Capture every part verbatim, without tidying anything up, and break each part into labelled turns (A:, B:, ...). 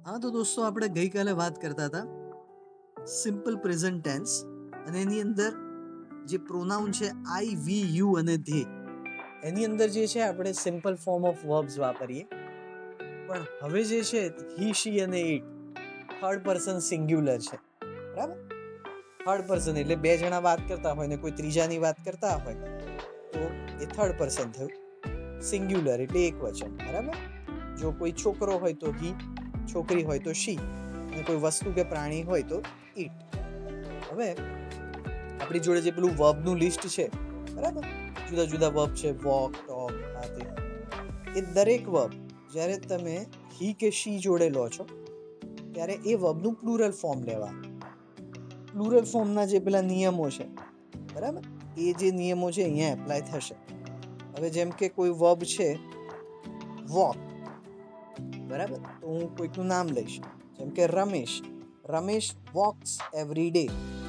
A: હા તો દોસ્તો, આપણે ગઈકાલે વાત કરતા હતા સિમ્પલ પ્રેઝન્ટ ટેન્સ અને એની અંદર જે પ્રોનાઉન છે આઈ, વી, યુ અને ધે, એની અંદર જે છે આપણે સિમ્પલ ફોર્મ ઓફ વર્બ્સ વાપરીએ. પણ હવે જે છે હી, શી અને ઇટ થર્ડ પર્સન સિંગ્યુલર છે. બરાબર? થર્ડ પર્સન એટલે બે જણા વાત કરતા હોય ને કોઈ ત્રીજાની વાત કરતા હોય તો એ થર્ડ પર્સન થયું. સિંગ્યુલર એટલે એક વચન. બરાબર? જો કોઈ છોકરો હોય તો હી, છોકરી હોય તો શી, અને કોઈ વસ્તુ કે પ્રાણી હોય તો ઇટ. હવે આપણી જોડે જે પેલું વર્બનું લિસ્ટ છે, બરાબર, જુદા જુદા વર્બ છે, વોક, ટોક, આ તે, એ દરેક વર્બ જ્યારે તમે હી કે શી જોડે લો છો ત્યારે એ વર્બનું પ્લુરલ ફોર્મ લેવા. પ્લુરલ ફોર્મના જે પેલા નિયમો છે, બરાબર, એ જે નિયમો છે અહીંયા એપ્લાય થશે. હવે જેમ કે કોઈ વર્બ છે વોક, બરાબર, તો હું કોઈકનું નામ લઈશ, જેમ કે Ramesh. Ramesh walks every day.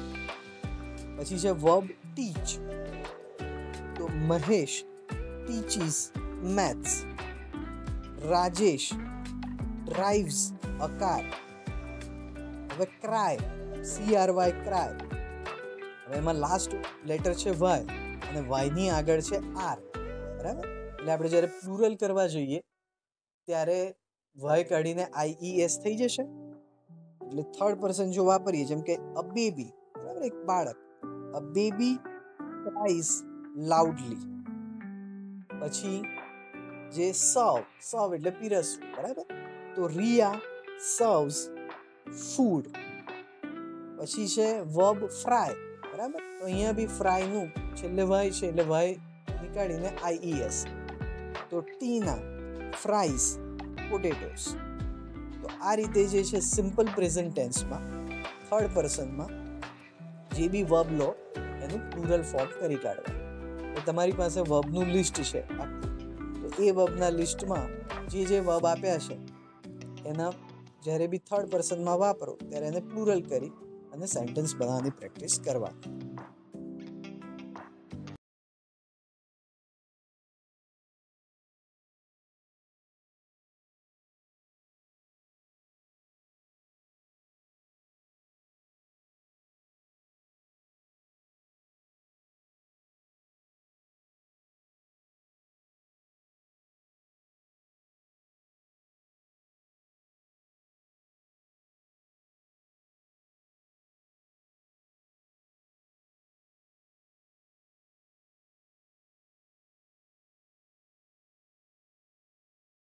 A: પછી છે વર્બ ટીચ, તો Mahesh teaches maths. Rajesh drives a car. હવે cry, C R Y, cry. હવે એમાં લાસ્ટ લેટર છે વાય અને વાયની આગળ છે આર. બરાબર? એટલે આપણે જ્યારે પ્લુરલ કરવા જોઈએ ત્યારે વાય કાઢીને આઈ ઈ એસ થઈ જશે. એટલે થર્ડ પર્સન જો વાપરીએ, જેમ કે અ બેબી, બરાબર, એક બાળક. A baby cries loudly. પછી જે સર્વ, સર્વ એટલે પીરસવું, બરાબર, તો રિયા સર્વ્સ ફૂડ. પછી છે વર્બ ફ્રાય, બરાબર, તો અહીંયા બી ફ્રાયનું છેલ્લે વાય છે એટલે વાય નીકાળીને આઈ ઈ એસ. તો ટીના ફ્રાઈઝ પોટેટોસ. તો આ રીતે જે છે સિમ્પલ પ્રેઝન્ટ ટેન્સમાં થર્ડ પર્સનમાં જે બી વર્બ લો એનું પ્લુરલ ફોર્મ કરી કાઢવા. તો તમારી પાસે વર્બનું લિસ્ટ છે આખું, તો એ વર્બના લિસ્ટમાં જે જે વર્બ આપ્યા છે એના જ્યારે બી થર્ડ પર્સનમાં વાપરો ત્યારે એને પ્લુરલ કરી અને સેન્ટેન્સ બનાવવાની પ્રેક્ટિસ કરવા.